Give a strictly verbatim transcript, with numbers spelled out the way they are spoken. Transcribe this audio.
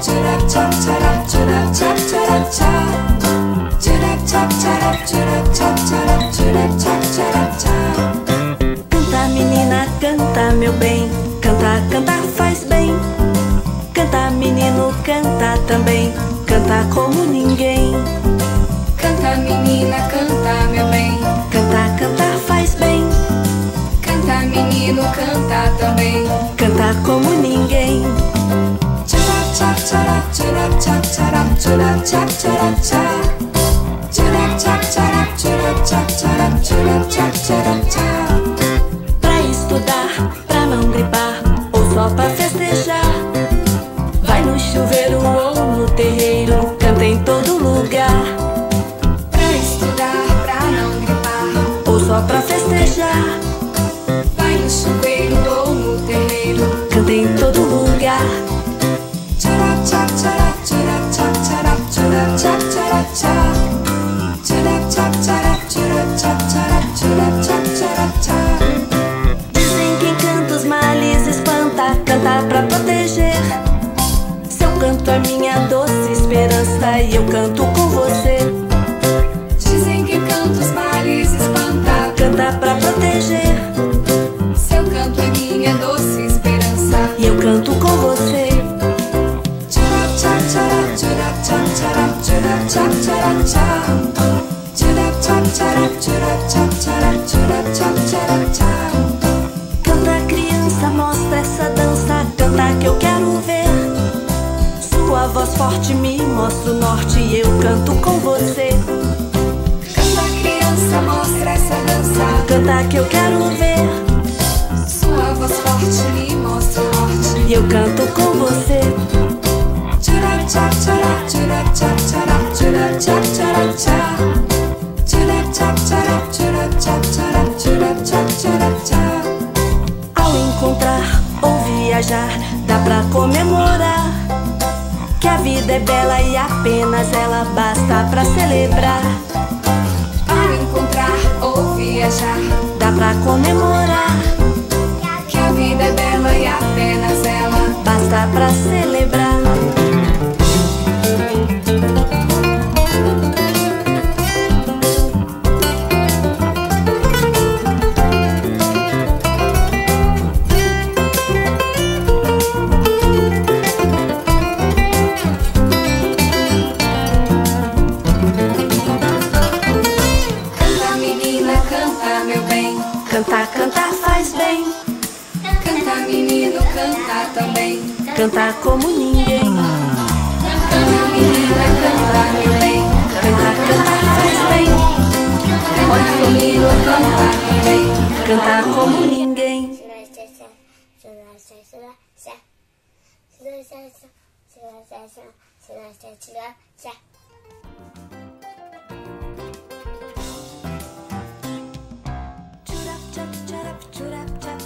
Canta menina, canta meu bem, canta, canta faz bem. Canta menino, canta também, canta como ninguém. Canta menina, canta meu bem, Canta, canta faz bem, canta menino, canta também. canta como ninguém. Pra estudar, pra não gripar, ou só pra festejar. Vai no chuveiro ou no terreiro, canta em todo lugar. Pra estudar, pra não gripar, Ou só pra festejar, vai no chuveiro ou no terreiro. canta em todo lugar. Dizem que encanta os males espanta, canta pra proteger. Seu canto é minha doce esperança e eu canto com você. Dizem que canta os males espanta, Canta pra proteger seu canto é minha doce esperança. e eu canto com você. Canta criança, mostra essa dança, canta que eu quero ver. Sua voz forte me mostra o norte e eu canto com você. Canta criança, mostra essa dança, Canta que eu quero ver sua voz forte me mostra o norte. e eu canto com você. Ao encontrar ou viajar, dá pra comemorar que a vida é bela e apenas ela basta pra celebrar. Ao encontrar ou viajar, Dá pra comemorar, que a vida é bela e apenas ela. basta pra celebrar. Canta menina, canta meu bem, Cantar, cantar faz bem, canta menino, canta também. cantar como ninguém. Canta menina, canta meu bem, Cantar, cantar faz bem, canta menino, canta também. cantar como ninguém. Churap, chap, churap, churap, chap.